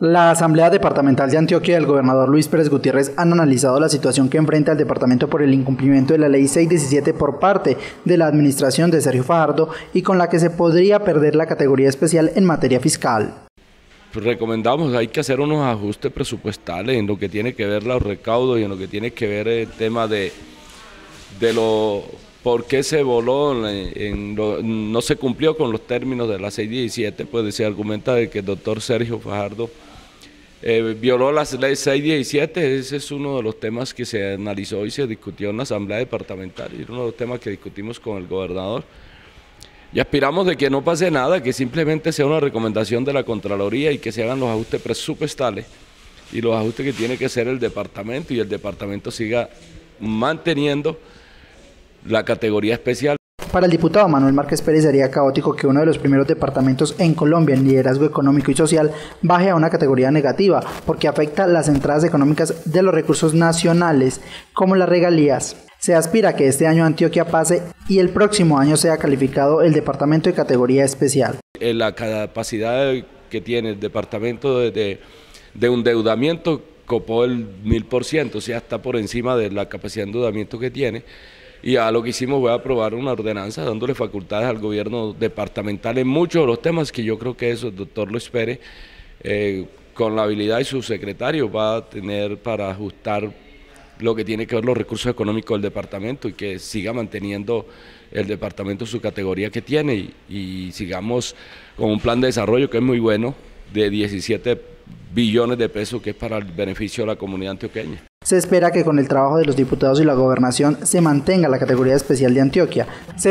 La Asamblea Departamental de Antioquia y el gobernador Luis Pérez Gutiérrez han analizado la situación que enfrenta el departamento por el incumplimiento de la Ley 617 por parte de la administración de Sergio Fajardo y con la que se podría perder la categoría especial en materia fiscal. Pues recomendamos, hay que hacer unos ajustes presupuestales en lo que tiene que ver los recaudos y en lo que tiene que ver el tema de lo por qué se voló, no se cumplió con los términos de la 617, pues se argumenta de que el doctor Sergio Fajardo violó la ley 617, ese es uno de los temas que se analizó y se discutió en la Asamblea Departamental, y uno de los temas que discutimos con el gobernador. Y aspiramos de que no pase nada, que simplemente sea una recomendación de la Contraloría y que se hagan los ajustes presupuestales y los ajustes que tiene que hacer el departamento, y el departamento siga manteniendo la categoría especial. Para el diputado Manuel Márquez Pérez sería caótico que uno de los primeros departamentos en Colombia en liderazgo económico y social baje a una categoría negativa, porque afecta las entradas económicas de los recursos nacionales, como las regalías. Se aspira a que este año Antioquia pase y el próximo año sea calificado el departamento de categoría especial. La capacidad que tiene el departamento de endeudamiento copó el 1000%, o sea, está por encima de la capacidad de endeudamiento que tiene. Y a lo que hicimos fue aprobar una ordenanza dándole facultades al gobierno departamental en muchos de los temas que yo creo que eso el doctor Luis Pérez, con la habilidad y su secretario, va a tener para ajustar lo que tiene que ver los recursos económicos del departamento y que siga manteniendo el departamento su categoría que tiene y sigamos con un plan de desarrollo que es muy bueno, de 17 billones de pesos, que es para el beneficio de la comunidad antioqueña. Se espera que con el trabajo de los diputados y la gobernación se mantenga la categoría especial de Antioquia.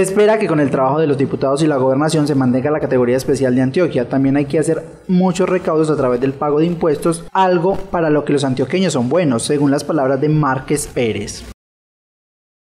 También hay que hacer muchos recaudos a través del pago de impuestos, algo para lo que los antioqueños son buenos, según las palabras de Márquez Pérez.